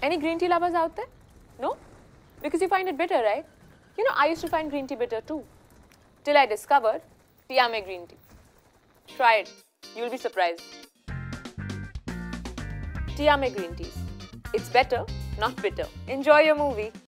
Any green tea lovers out there? No? Because you find it bitter, right? You know, I used to find green tea bitter too. Till I discovered Tiame green tea. Try it. You'll be surprised. Tiame green teas. It's better, not bitter. Enjoy your movie.